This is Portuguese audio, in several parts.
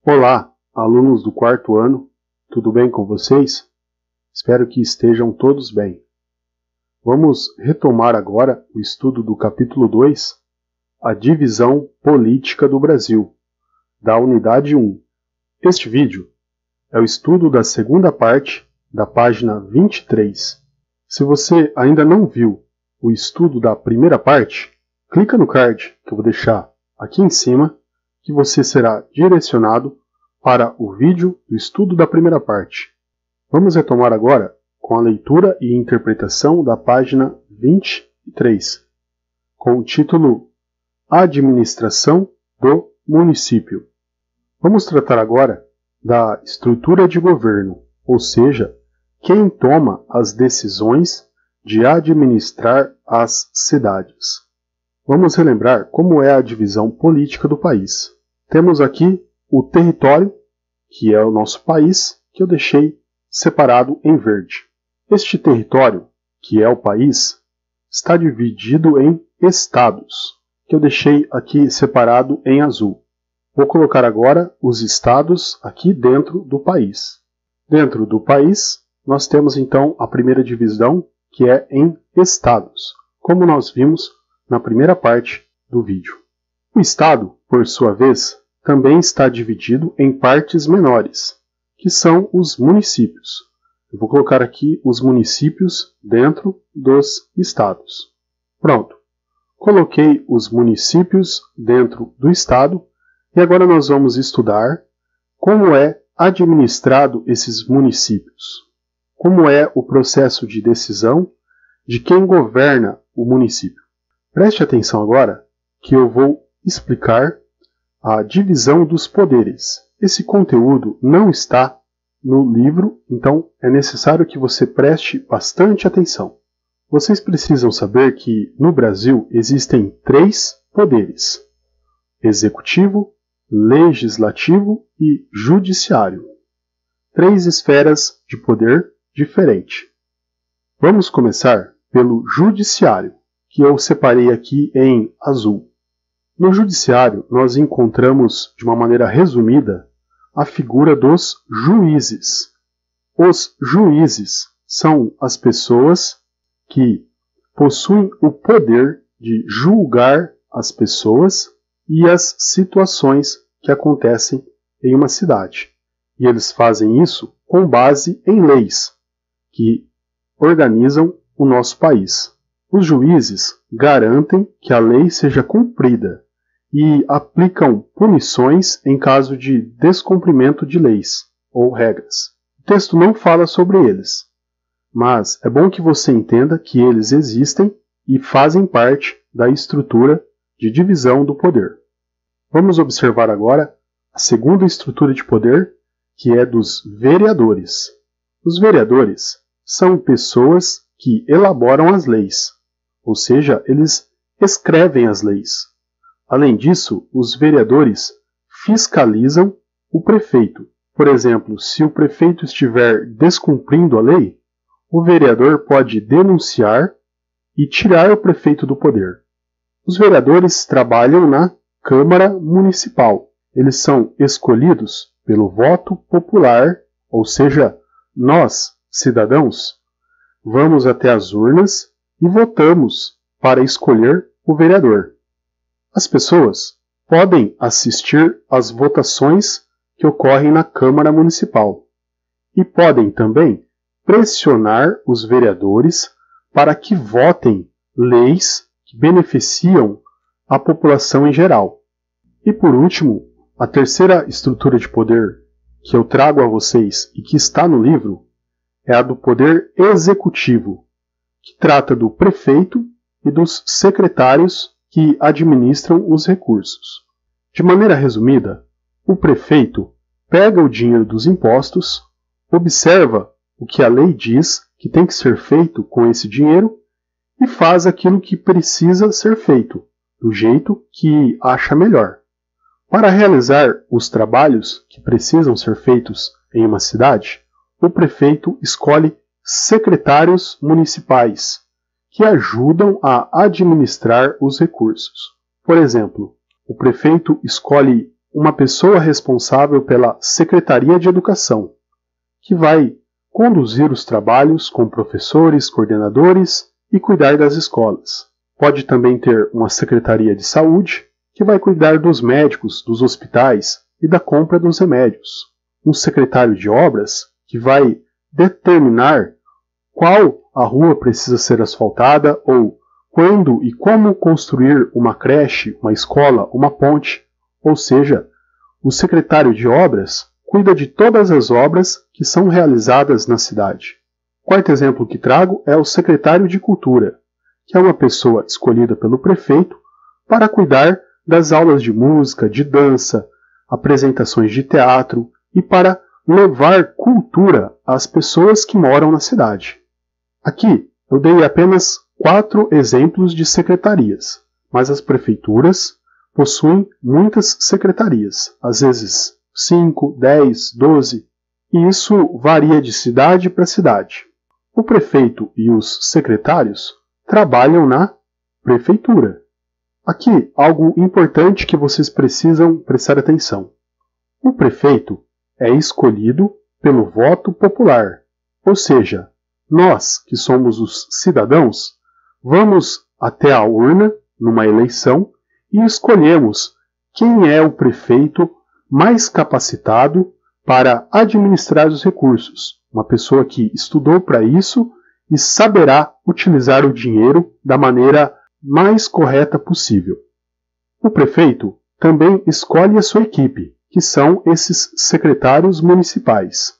Olá, alunos do quarto ano, tudo bem com vocês? Espero que estejam todos bem. Vamos retomar agora o estudo do capítulo 2, a divisão política do Brasil, da unidade 1. Este vídeo é o estudo da segunda parte da página 23. Se você ainda não viu o estudo da primeira parte, clica no card que eu vou deixar aqui em cima, que você será direcionado para o vídeo do estudo da primeira parte. Vamos retomar agora com a leitura e interpretação da página 23, com o título Administração do Município. Vamos tratar agora da estrutura de governo, ou seja, quem toma as decisões de administrar as cidades. Vamos relembrar como é a divisão política do país. Temos aqui o território, que é o nosso país, que eu deixei separado em verde. Este território, que é o país, está dividido em estados, que eu deixei aqui separado em azul. Vou colocar agora os estados aqui dentro do país. Dentro do país, nós temos então a primeira divisão, que é em estados, como nós vimos na primeira parte do vídeo. O estado, por sua vez, também está dividido em partes menores, que são os municípios. Eu vou colocar aqui os municípios dentro dos estados. Pronto. Coloquei os municípios dentro do estado e agora nós vamos estudar como é administrado esses municípios. Como é o processo de decisão de quem governa o município. Preste atenção agora que eu vou explicar a divisão dos poderes. Esse conteúdo não está no livro, então é necessário que você preste bastante atenção. Vocês precisam saber que no Brasil existem 3 poderes: executivo, legislativo e judiciário. 3 esferas de poder diferente. Vamos começar pelo judiciário, que eu separei aqui em azul. No judiciário, nós encontramos, de uma maneira resumida, a figura dos juízes. Os juízes são as pessoas que possuem o poder de julgar as pessoas e as situações que acontecem em uma cidade. E eles fazem isso com base em leis que organizam o nosso país. Os juízes garantem que a lei seja cumprida e aplicam punições em caso de descumprimento de leis ou regras. O texto não fala sobre eles, mas é bom que você entenda que eles existem e fazem parte da estrutura de divisão do poder. Vamos observar agora a segunda estrutura de poder, que é dos vereadores. Os vereadores são pessoas que elaboram as leis, ou seja, eles escrevem as leis. Além disso, os vereadores fiscalizam o prefeito. Por exemplo, se o prefeito estiver descumprindo a lei, o vereador pode denunciar e tirar o prefeito do poder. Os vereadores trabalham na Câmara Municipal. Eles são escolhidos pelo voto popular, ou seja, nós, cidadãos, vamos até as urnas e votamos para escolher o vereador. As pessoas podem assistir às votações que ocorrem na Câmara Municipal e podem também pressionar os vereadores para que votem leis que beneficiam a população em geral. E por último, a terceira estrutura de poder que eu trago a vocês e que está no livro é a do poder executivo, que trata do prefeito e dos secretários que administram os recursos. De maneira resumida, o prefeito pega o dinheiro dos impostos, observa o que a lei diz que tem que ser feito com esse dinheiro e faz aquilo que precisa ser feito, do jeito que acha melhor. Para realizar os trabalhos que precisam ser feitos em uma cidade, o prefeito escolhe secretários municipais, que ajudam a administrar os recursos. Por exemplo, o prefeito escolhe uma pessoa responsável pela Secretaria de Educação, que vai conduzir os trabalhos com professores, coordenadores e cuidar das escolas. Pode também ter uma Secretaria de Saúde, que vai cuidar dos médicos, dos hospitais e da compra dos remédios. Um secretário de Obras, que vai determinar qual a rua precisa ser asfaltada ou quando e como construir uma creche, uma escola, uma ponte. Ou seja, o secretário de Obras cuida de todas as obras que são realizadas na cidade. O quarto exemplo que trago é o secretário de Cultura, que é uma pessoa escolhida pelo prefeito para cuidar das aulas de música, de dança, apresentações de teatro e para levar cultura às pessoas que moram na cidade. Aqui eu dei apenas 4 exemplos de secretarias, mas as prefeituras possuem muitas secretarias, às vezes 5, 10, 12, e isso varia de cidade para cidade. O prefeito e os secretários trabalham na prefeitura. Aqui, algo importante que vocês precisam prestar atenção. O prefeito é escolhido pelo voto popular, ou seja, nós, que somos os cidadãos, vamos até a urna, numa eleição, e escolhemos quem é o prefeito mais capacitado para administrar os recursos. Uma pessoa que estudou para isso e saberá utilizar o dinheiro da maneira mais correta possível. O prefeito também escolhe a sua equipe, que são esses secretários municipais.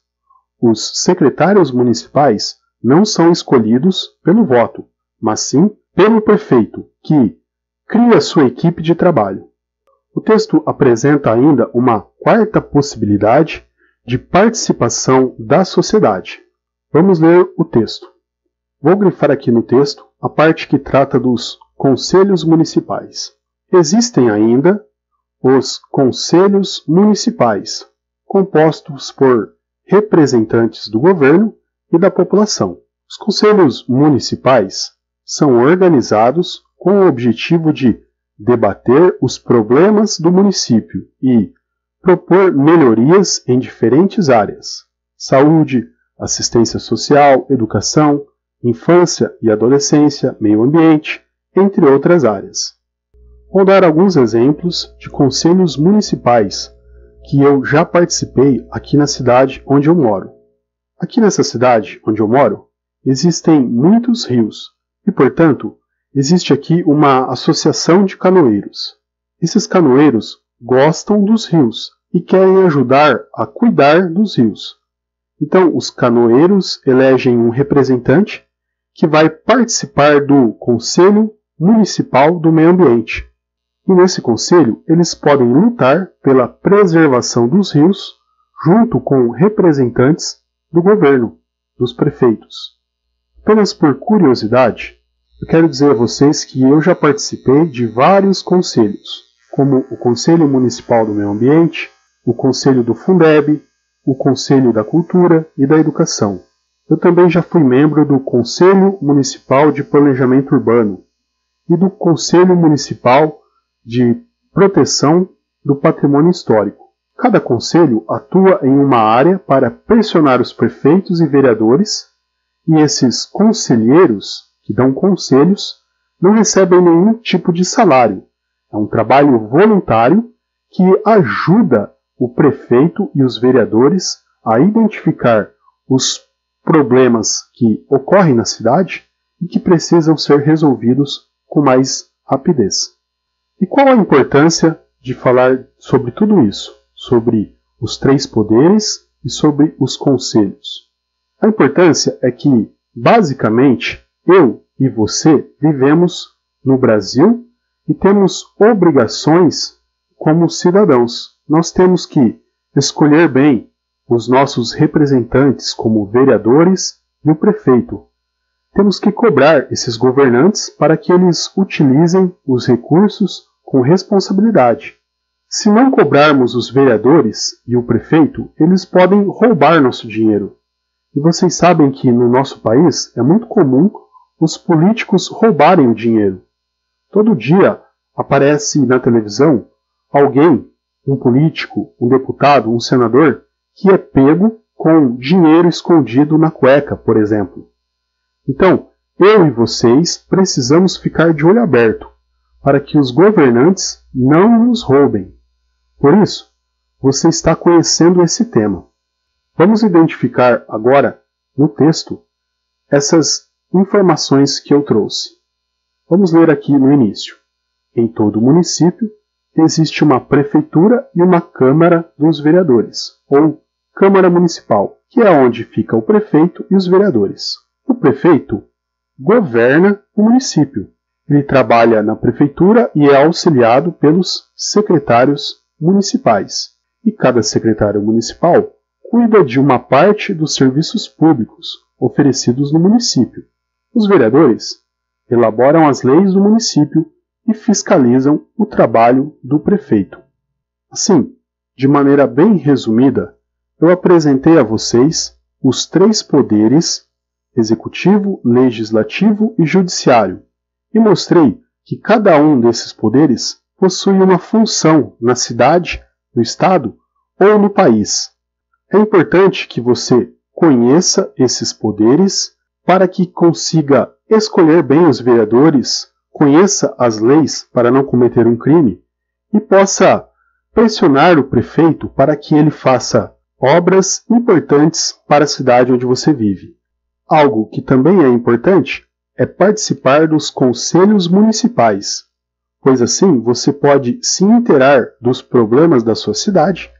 Os secretários municipais não são escolhidos pelo voto, mas sim pelo prefeito, que cria sua equipe de trabalho. O texto apresenta ainda uma quarta possibilidade de participação da sociedade. Vamos ler o texto. Vou grifar aqui no texto a parte que trata dos conselhos municipais. Existem ainda os conselhos municipais, compostos por representantes do governo e da população. Os conselhos municipais são organizados com o objetivo de debater os problemas do município e propor melhorias em diferentes áreas: saúde, assistência social, educação, infância e adolescência, meio ambiente, entre outras áreas. Vou dar alguns exemplos de conselhos municipais que eu já participei aqui na cidade onde eu moro. Aqui nessa cidade onde eu moro, existem muitos rios e, portanto, existe aqui uma associação de canoeiros. Esses canoeiros gostam dos rios e querem ajudar a cuidar dos rios. Então, os canoeiros elegem um representante que vai participar do Conselho Municipal do Meio Ambiente. E nesse conselho, eles podem lutar pela preservação dos rios junto com representantes do governo, dos prefeitos. Apenas por curiosidade, eu quero dizer a vocês que eu já participei de vários conselhos, como o Conselho Municipal do Meio Ambiente, o Conselho do Fundeb, o Conselho da Cultura e da Educação. Eu também já fui membro do Conselho Municipal de Planejamento Urbano e do Conselho Municipal de Proteção do Patrimônio Histórico. Cada conselho atua em uma área para pressionar os prefeitos e vereadores, e esses conselheiros, que dão conselhos, não recebem nenhum tipo de salário. É um trabalho voluntário que ajuda o prefeito e os vereadores a identificar os problemas que ocorrem na cidade e que precisam ser resolvidos com mais rapidez. E qual a importância de falar sobre tudo isso? Sobre os 3 poderes e sobre os conselhos? A importância é que, basicamente, eu e você vivemos no Brasil e temos obrigações como cidadãos. Nós temos que escolher bem os nossos representantes como vereadores e o prefeito. Temos que cobrar esses governantes para que eles utilizem os recursos com responsabilidade. Se não cobrarmos os vereadores e o prefeito, eles podem roubar nosso dinheiro. E vocês sabem que no nosso país é muito comum os políticos roubarem o dinheiro. Todo dia aparece na televisão alguém, um político, um deputado, um senador que é pego com dinheiro escondido na cueca, por exemplo. Então, eu e vocês precisamos ficar de olho aberto para que os governantes não nos roubem. Por isso, você está conhecendo esse tema. Vamos identificar agora, no texto, essas informações que eu trouxe. Vamos ler aqui no início. Em todo município, existe uma prefeitura e uma Câmara dos Vereadores, ou Câmara Municipal, que é onde fica o prefeito e os vereadores. O prefeito governa o município. Ele trabalha na prefeitura e é auxiliado pelos secretários municipais. E cada secretário municipal cuida de uma parte dos serviços públicos oferecidos no município. Os vereadores elaboram as leis do município e fiscalizam o trabalho do prefeito. Assim, de maneira bem resumida, eu apresentei a vocês os 3 poderes: executivo, legislativo e judiciário, e mostrei que cada um desses poderes possui uma função na cidade, no estado ou no país. É importante que você conheça esses poderes para que consiga escolher bem os vereadores, conheça as leis para não cometer um crime e possa pressionar o prefeito para que ele faça obras importantes para a cidade onde você vive. Algo que também é importante é participar dos conselhos municipais, pois assim você pode se inteirar dos problemas da sua cidade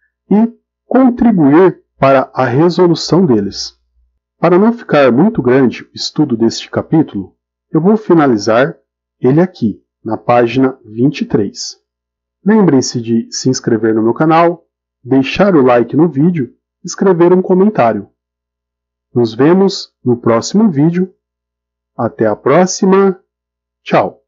e contribuir para a resolução deles. Para não ficar muito grande o estudo deste capítulo, eu vou finalizar ele aqui, na página 23. Lembrem-se de se inscrever no meu canal, deixar o like no vídeo e escrever um comentário. Nos vemos no próximo vídeo. Até a próxima. Tchau!